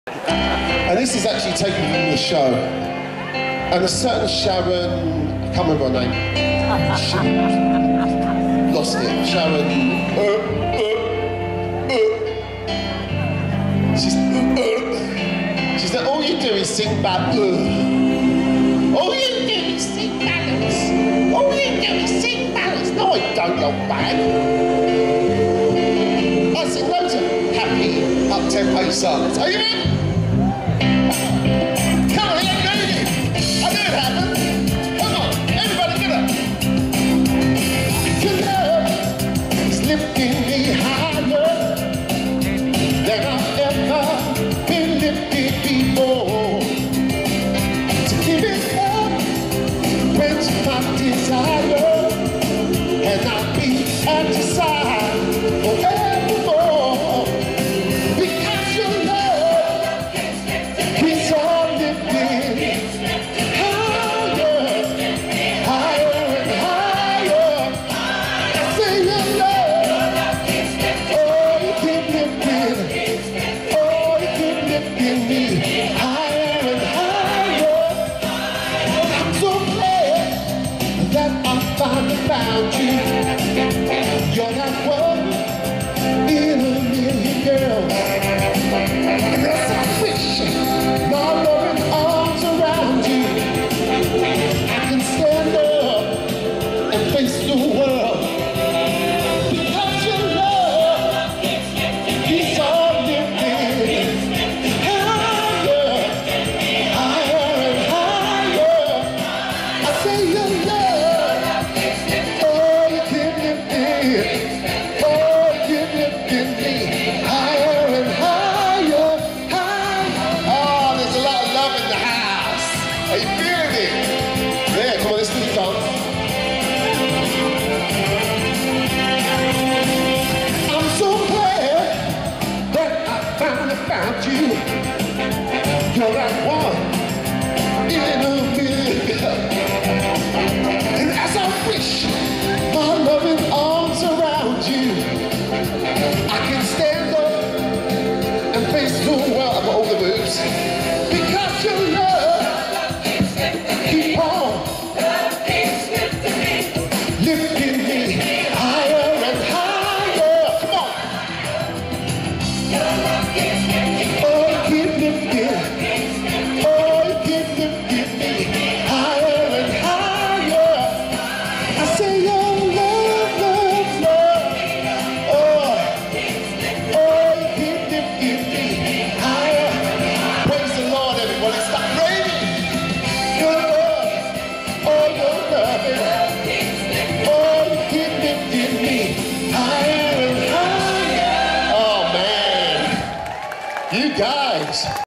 And this is actually taken from the show. And a certain Sharon, I can't remember her name. Lost it. Sharon. She's like, all you do is sing bad. All you do is sing ballads. All you do is sing ballads. No, I don't, you bad. I sing loads of happy, up-tempo songs. Are you in? Come on, let's go. I knew it happened. Come on, everybody get up. Your love is lifting me higher than I've ever been lifted before. To give it up, quench my desire, and I'll be at your side forevermore. Because your love keeps on lifting higher, higher and higher. I say your love, oh, you keep lifting, oh, you keep lifting me higher and higher. I'm so glad that I finally found you. You're not one in a million girls. And as I wish my loving arms around you, I can stand up and face the world. Because your love keeps on lifting higher, higher and higher. I say your love, oh, you keep lifting, oh, you keep lifting me higher and higher, higher. Oh, there's a lot of love in the house. Are you feeling it? Yeah, come on, let's do the dance. I'm so glad that I finally found you. You're like one in a million. And as I wish my loving arms around you, I can stand up and face the world. I've got all the moves. Because your love keep on lifting me higher and higher. Come on. Oh, keep lifting. Oh, keep lifting me higher and higher. I say your love, love, love. Oh, keep lifting me higher. Praise the Lord, everybody. Stop raining. Your love, oh, your love. Oh, you keep lifting me higher and higher. Oh, man. You guys.